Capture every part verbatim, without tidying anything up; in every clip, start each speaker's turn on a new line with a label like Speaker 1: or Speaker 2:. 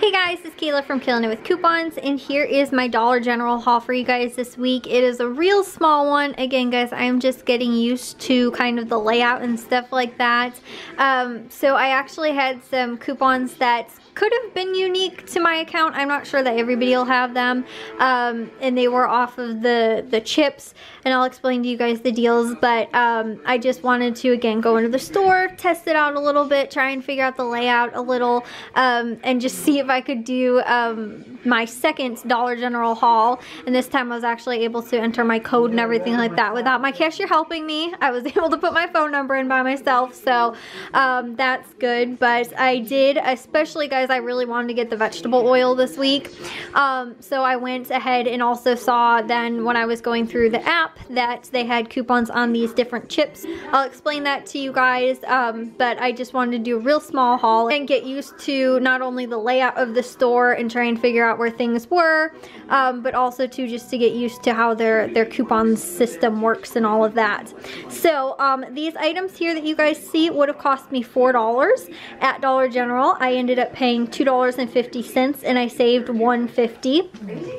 Speaker 1: Hey guys, it's Kayla from Killing It With Coupons, and here is my Dollar General haul for you guys this week. It is a real small one. Again, guys, I'm just getting used to kind of the layout and stuff like that. Um, so I actually had some coupons that could have been unique to my account. I'm not sure that everybody will have them. Um, and they were off of the, the chips, and I'll explain to you guys the deals. But um, I just wanted to, again, go into the store, test it out a little bit, try and figure out the layout a little, um, and just see if I could do um, my second Dollar General haul. And this time I was actually able to enter my code and everything like that without my cashier helping me. I was able to put my phone number in by myself, so um, that's good. But I did, especially guys, I really wanted to get the vegetable oil this week. Um, so I went ahead and also saw then when I was going through the app that they had coupons on these different chips. I'll explain that to you guys, um, but I just wanted to do a real small haul and get used to not only the layout of the store and try and figure out where things were, um, but also to just to get used to how their, their coupon system works and all of that. So um, these items here that you guys see would have cost me four dollars at Dollar General. I ended up paying two dollars and fifty cents and I saved one fifty.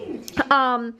Speaker 1: Um,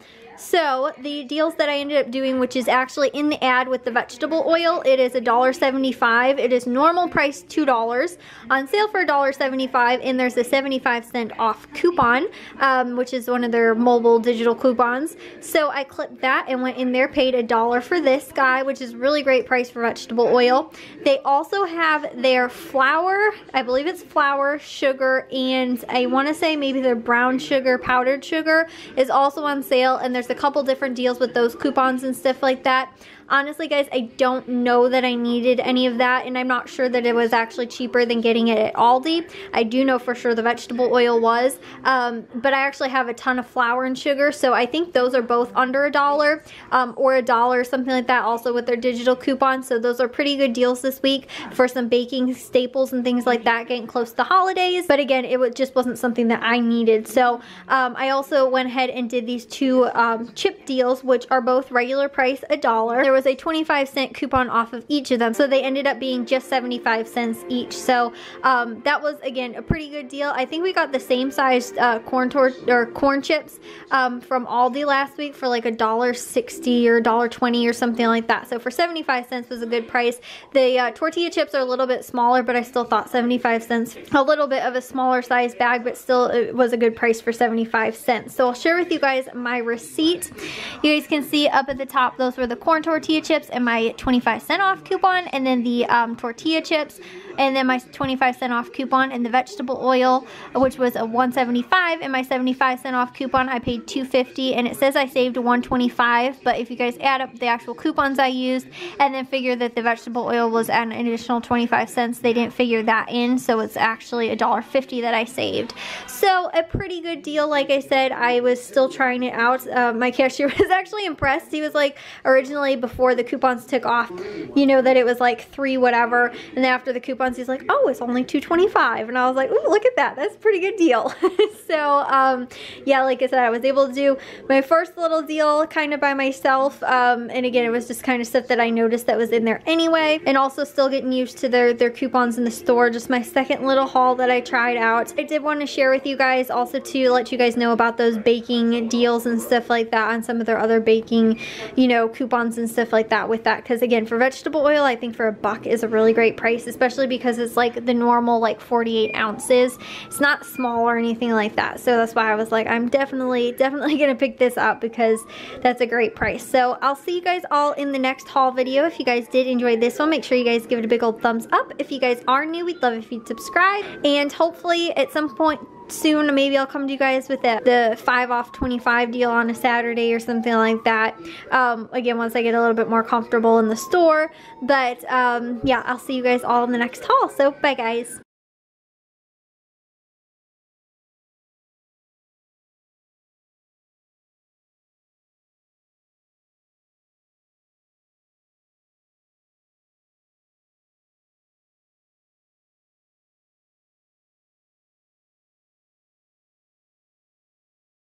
Speaker 1: So the deals that I ended up doing, which is actually in the ad with the vegetable oil, it is a dollar seventy-five. It is normal price two dollars, on sale for a dollar seventy-five, and there's a seventy-five cent off coupon, um, which is one of their mobile digital coupons. So I clipped that and went in there, paid a dollar for this guy, which is really great price for vegetable oil. They also have their flour, I believe it's flour, sugar, and I want to say maybe their brown sugar, powdered sugar is also on sale, and there's a couple different deals with those coupons and stuff like that. Honestly, guys, I don't know that I needed any of that, and I'm not sure that it was actually cheaper than getting it at Aldi. I do know for sure the vegetable oil was, um, but I actually have a ton of flour and sugar, so I think those are both under a dollar um, or a dollar, something like that, also with their digital coupons. So those are pretty good deals this week for some baking staples and things like that, getting close to the holidays. But again, it was, just wasn't something that I needed. So um, I also went ahead and did these two um, chip deals, which are both regular price a dollar. There was a twenty-five cent coupon off of each of them, so they ended up being just seventy-five cents each. So um, that was, again, a pretty good deal. I think we got the same size uh, corn tor or corn chips um, from Aldi last week for like a dollar sixty or a dollar twenty or something like that. So for seventy-five cents was a good price. The uh, tortilla chips are a little bit smaller, but I still thought seventy-five cents, a little bit of a smaller size bag, but still it was a good price for seventy-five cents. So I'll share with you guys my receipt. You guys can see up at the top, those were the corn tortilla chips and my twenty-five cent off coupon, and then the um, tortilla chips, and then my twenty-five cent off coupon, and the vegetable oil, which was a one seventy-five, and my seventy-five cent off coupon I paid two fifty, and it says I saved one twenty-five, but if you guys add up the actual coupons I used and then figure that the vegetable oil was at an additional twenty-five cents, they didn't figure that in, so it's actually a dollar fifty that I saved. So a pretty good deal. Like I said, I was still trying it out. Uh, my cashier was actually impressed. He was like, originally before the coupons took off, you know, that it was like three whatever, and then after the coupons he's like, oh, it's only two twenty-five, and I was like, ooh, look at that, that's a pretty good deal. So um yeah, like I said, I was able to do my first little deal kind of by myself, um and again, it was just kind of stuff that I noticed that was in there anyway, and also still getting used to their their coupons in the store. Just my second little haul that I tried out. I did want to share with you guys also to let you guys know about those baking deals and stuff like that on some of their other baking, you know, coupons and stuff like that with that, because again, for vegetable oil, I think for a buck is a really great price, especially because it's like the normal like forty-eight ounces. It's not small or anything like that, so that's why I was like, I'm definitely definitely gonna pick this up because that's a great price. So I'll see you guys all in the next haul video. If you guys did enjoy this one, make sure you guys give it a big old thumbs up. If you guys are new, we'd love if you'd subscribe, and hopefully at some point soon maybe I'll come to you guys with the, the five off twenty-five deal on a Saturday or something like that. Um, again, once I get a little bit more comfortable in the store. But um, yeah, I'll see you guys all in the next haul. So bye guys.